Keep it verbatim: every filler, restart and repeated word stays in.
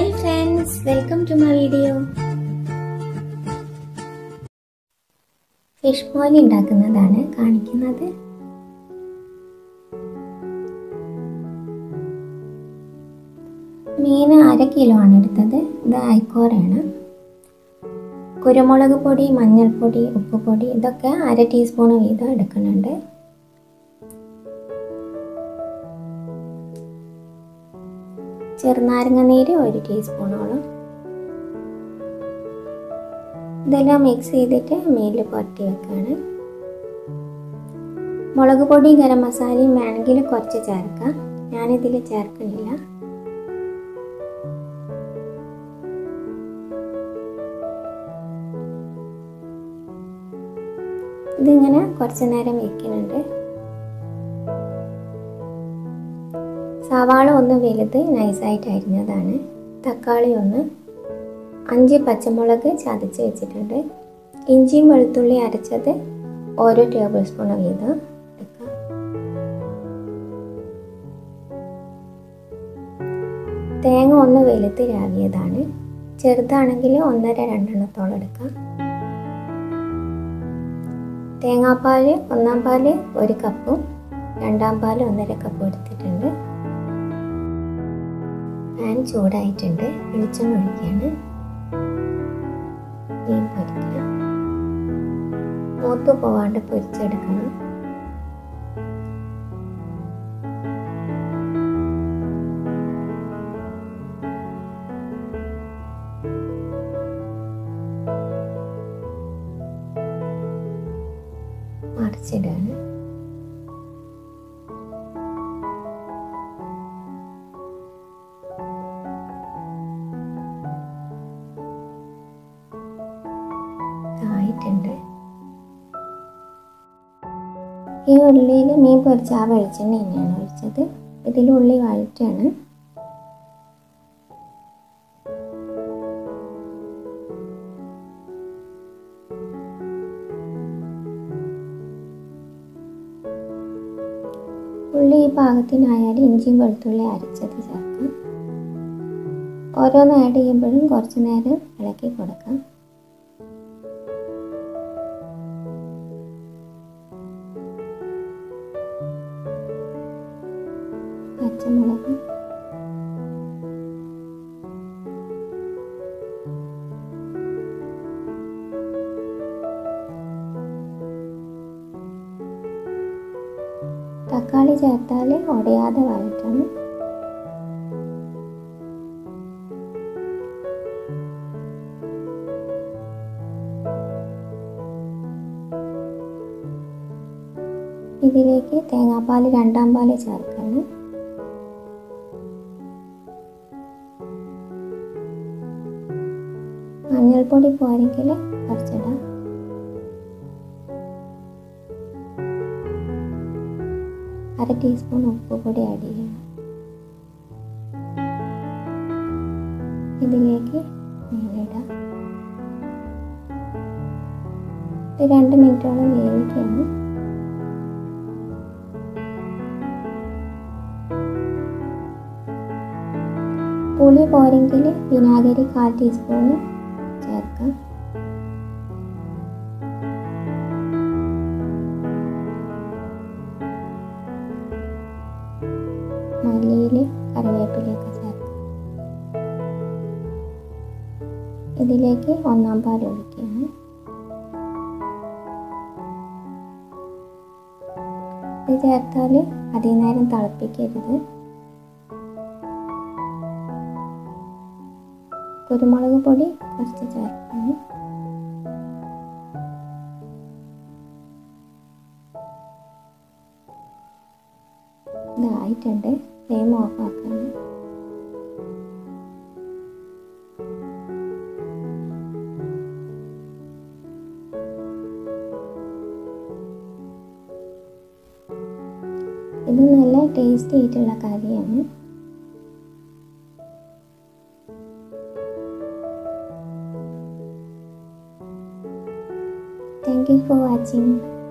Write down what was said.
Hi friends, welcome to my video. Fish ball ഉണ്ടാക്കുന്നതാണ് കാണിക്കുന്നത്. മീൻ അര കിലോ ആണ് എടുത്തത്. ഇത് ഐക്കോറാണ്. കുരുമുളക് പൊടി, മഞ്ഞൾപ്പൊടി, ഉപ്പുപൊടി ഇതൊക്കെ അര ടീസ്പൂൺ വീതം എടുക്കുന്നുണ്ട്. ചെറുനാരങ്ങ നീര് ഒരു ടീസ്പൂണോളം. ഇതെല്ലാം മിക്സ് ചെയ്തിട്ട് മീനിൽ പുരട്ടി വെക്കാണ്. മുളക് പൊടി, ഗരം മസാലയും വേണമെങ്കിൽ കുറച്ച് ചേർക്കാം. ഞാനിതിൽ ചേർക്കുന്നില്ല. ഇതിങ്ങനെ കുറച്ച് നേരം വെക്കുന്നുണ്ട്. സവാള ഒന്ന് വലുത് നൈസായിട്ട് അരിഞ്ഞതാണ്. തക്കാളി ഒന്ന്, അഞ്ച് പച്ചമുളക് ചതച്ച് വെച്ചിട്ടുണ്ട്. ഇഞ്ചിയും വെളുത്തുള്ളി അരച്ചത് ഓരോ ടേബിൾ സ്പൂൺ വീതം എടുക്കാം. തേങ്ങ ഒന്ന് വലുത് രാവിയതാണ്. ചെറുതാണെങ്കിൽ ഒന്നര രണ്ടെണ്ണത്തോളം എടുക്കാം. തേങ്ങാപ്പാൽ ഒന്നാം പാൽ ഒരു കപ്പും രണ്ടാം പാൽ ഒന്നര കപ്പും എടുത്തിട്ടുണ്ട്. പാൻ ചൂടായിട്ടുണ്ട്. വെളിച്ചെണ്ണ ഒഴിക്കുകയാണ്. മീൻ പൊരിക്കുക. മൂത്ത് പോവാണ്ട് പൊരിച്ചെടുക്കണം. മറിച്ചിടാണ്. ആയിട്ടുണ്ട്. ഈ ഉള്ളിയിൽ മീൻ പൊരിച്ച ആ വെളിച്ചെണ്ണ തന്നെയാണ് ഒഴിച്ചത്. ഇതിൽ ഉള്ളി വഴറ്റാണ്. ഉള്ളി ഈ പാകത്തിനായാൽ ഇഞ്ചിയും വെളുത്തുള്ളി അരച്ചത് ചേർക്കാം. ഓരോന്ന് ആഡ് ചെയ്യുമ്പോഴും കുറച്ച് നേരം ഇളക്കി കൊടുക്കാം. പച്ചമുളക്, തക്കാളി ചേർത്താൽ ഉടയാതെ വഴറ്റണം. ഇതിലേക്ക് തേങ്ങാപ്പാൽ രണ്ടാം പാൽ ചേർക്കണം. മഞ്ഞൾപ്പൊടി പോരെങ്കിൽ കുറച്ചിടാം. അര ടീസ്പൂൺ ഉപ്പുപൊടി ആഡ് ചെയ്യണം. ഇതിലേക്ക് മീനിടാം. ഇത് രണ്ട് മിനിറ്റോളം വേവിക്കണം. പുളി പോരെങ്കിൽ വിനാഗിരി കാൽ ടീസ്പൂണ് ചേർക്കാം. മല്ലിയിൽ കറിവേപ്പിലയൊക്കെ ചേർക്കാം. ഇതിലേക്ക് ഒന്നാം പാൽ ഒഴിക്കുകയാണ്. ഇത് ചേർത്താൽ അധികം നേരം തിളപ്പിക്കരുത്. കുരുമുളക് പൊടി കുറച്ച് ചേർക്കണം. ഇതായിട്ടുണ്ട്. ഫ്ലെയിം ഓഫ് ആക്കണം. ഇത് നല്ല ടേസ്റ്റി ആയിട്ടുള്ള കറിയാണ്. Thank you for watching.